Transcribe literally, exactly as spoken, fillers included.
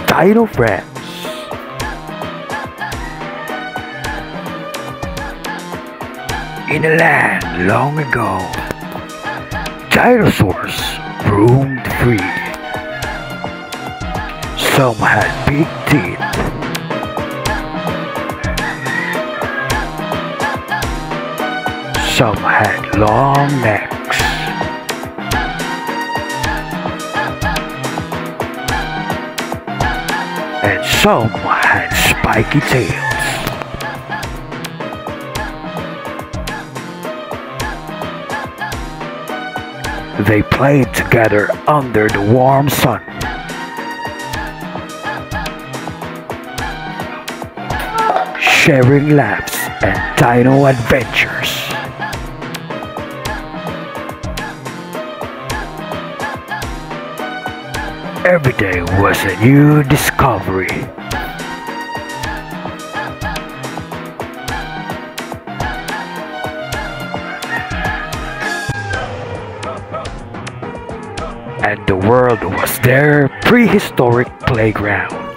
Dino friends. In a land long ago, dinosaurs roamed free. Some had big teeth, some had long necks, and some had spiky tails. They played together under the warm sun. Sharing laughs and dino adventures. Every day was a new discovery. And the world was their prehistoric playground.